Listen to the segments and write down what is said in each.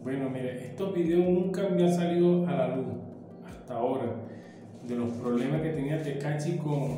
Bueno, mire, estos videos nunca me han salido a la luz hasta ahora de los problemas que tenía Tekashi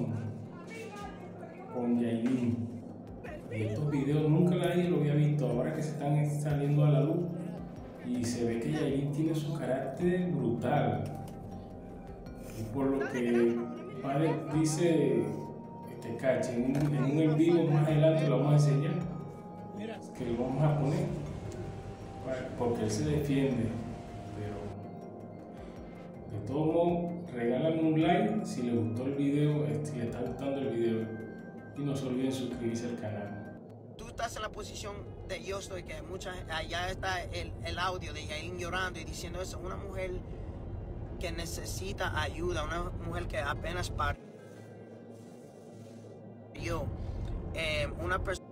con Yailin. Y estos videos nunca nadie lo había visto, ahora que se están saliendo a la luz y se ve que Yailin tiene su carácter brutal. Y por lo que padre dice Tekashi en un en vivo más adelante lo vamos a enseñar, que lo vamos a poner, porque él se defiende. Pero de todo modo, regálame un like si le gustó el video, si le está gustando el video, y no se olviden suscribirse al canal. Tú estás en la posición de yo estoy, que allá está el audio de Yailin llorando y diciendo eso, una mujer que necesita ayuda, una mujer que apenas parió, una persona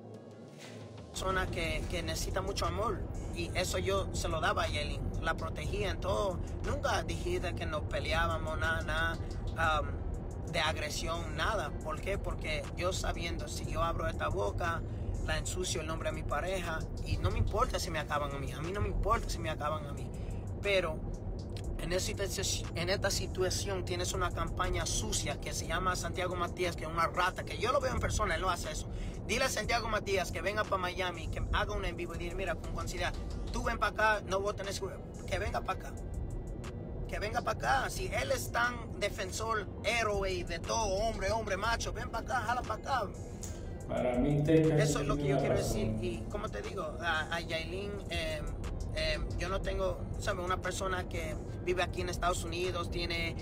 que necesita mucho amor, y eso yo se lo daba a Yailin, la protegía en todo. Nunca dijiste que nos peleábamos, nada de agresión, nada. ¿Por qué? Porque yo sabiendo, si yo abro esta boca, la ensucio el nombre de mi pareja, y no me importa si me acaban a mí no me importa si me acaban a mí, pero en esta situación tienes una campaña sucia que se llama Santiago Matías, que es una rata, que yo lo veo en persona, él no hace eso. Dile a Santiago Matías que venga para Miami, que haga un en vivo y dile, mira, con consideración, tú ven para acá, no voy a tener seguridad, que venga para acá. Que venga para acá. Si él es tan defensor, héroe de todo, hombre, macho, ven para acá, jala para acá. Para mí, Tekashi, eso es lo que yo quiero decir. Y como te digo, a Yailin, yo no tengo, ¿sabes? Una persona que vive aquí en Estados Unidos, tiene,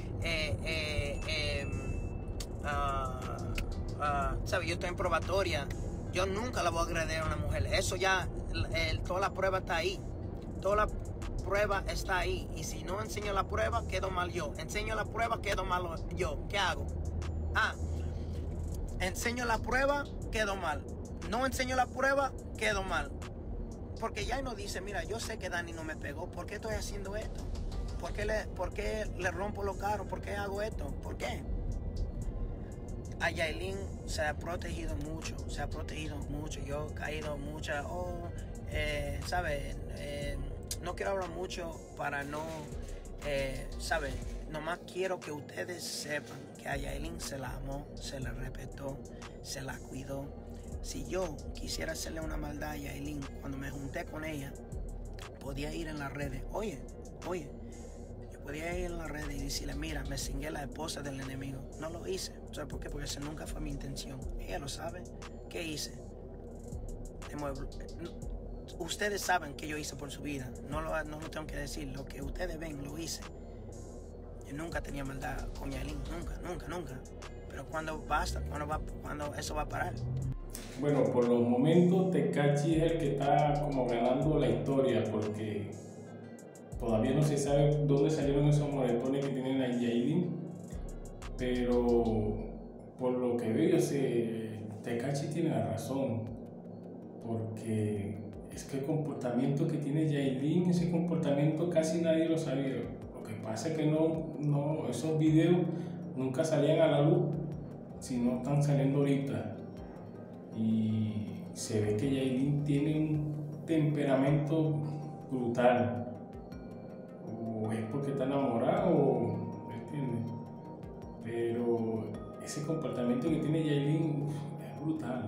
¿sabes? Yo estoy en probatoria. Yo nunca la voy a agredir a una mujer. Eso ya, toda la prueba está ahí. Toda la prueba está ahí. Y si no enseño la prueba, quedo mal yo. Enseño la prueba, quedo mal yo. ¿Qué hago? Enseño la prueba, quedo mal. No enseño la prueba, quedo mal. Porque ya no dice, mira, yo sé que Dani no me pegó. ¿Por qué estoy haciendo esto? ¿Por qué le rompo los carros? ¿Por qué hago esto? ¿Por qué? A Yailin se ha protegido mucho. Yo he caído muchas, ¿sabes? No quiero hablar mucho para no, ¿sabes? Nomás quiero que ustedes sepan que a Yailin se la amó, se la respetó, se la cuidó. Si yo quisiera hacerle una maldad a Yailin, cuando me junté con ella, podía ir en las redes. Oye, yo podía ir en las redes y decirle, mira, me cingué la esposa del enemigo. No lo hice. ¿Sabes por qué? Porque esa nunca fue mi intención. Ella lo sabe. ¿Qué hice? Ustedes saben qué yo hice por su vida. No lo tengo que decir. Lo que ustedes ven, lo hice. Yo nunca tenía maldad con Yailin. Nunca. Pero cuando eso va a parar. Bueno, por los momentos Tekashi es el que está como ganando la historia, porque todavía no se sabe dónde salieron esos moretones que tienen a Yailin, pero por lo que veo, Tekashi tiene la razón, porque es que el comportamiento que tiene Yailin, ese comportamiento casi nadie lo sabía. Lo que pasa es que no, esos videos nunca salían a la luz, sino están saliendo ahorita. Y se ve que Yailin tiene un temperamento brutal. O es porque está enamorado, ¿me entiendes? Pero ese comportamiento que tiene Yailin es brutal.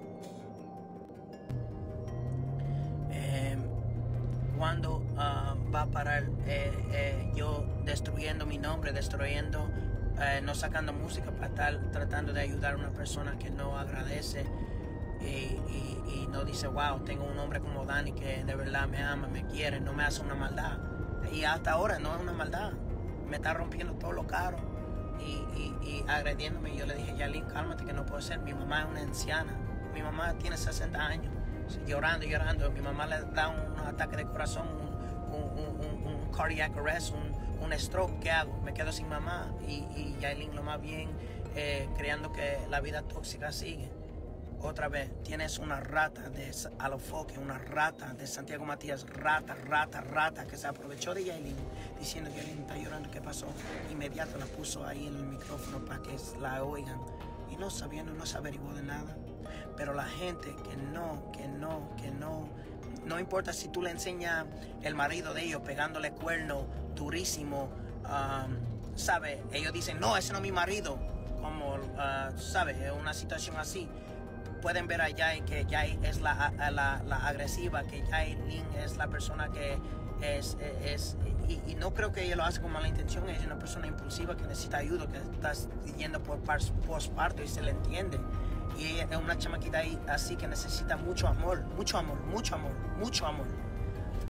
¿Cuándo va a parar yo destruyendo mi nombre, no sacando música para estar tratando de ayudar a una persona que no agradece y no dice, wow, tengo un hombre como Dani que de verdad me ama, me quiere, no me hace una maldad? Y hasta ahora no es una maldad. Me está rompiendo todos los carros y agrediéndome. Y yo le dije, Yailin, cálmate, que no puede ser. Mi mamá es una anciana. Mi mamá tiene 60 años. Llorando. Mi mamá le da un ataque de corazón, un cardiac arrest, un stroke. ¿Qué hago? Me quedo sin mamá. Y Yailin, lo más bien, creando que la vida tóxica sigue. Otra vez, tienes una rata de Alofoque, una rata de Santiago Matías, rata, que se aprovechó de Yailin, diciendo que Yailin está llorando. ¿Qué pasó? Inmediato la puso ahí en el micrófono para que la oigan. Y no sabiendo, no se averiguó de nada. Pero la gente que no no importa si tú le enseñas el marido de ellos pegándole cuerno durísimo, ¿sabes? Ellos dicen, no, ese no es mi marido, como, ¿sabes? Es una situación así. Pueden ver a Jai que Jai es la agresiva, que Yailin es la persona que y no creo que ella lo hace con mala intención. Ella es una persona impulsiva que necesita ayuda, que está yendo por postparto y se le entiende. Y ella es una chamaquita ahí así que necesita mucho amor, mucho amor, mucho amor, mucho amor.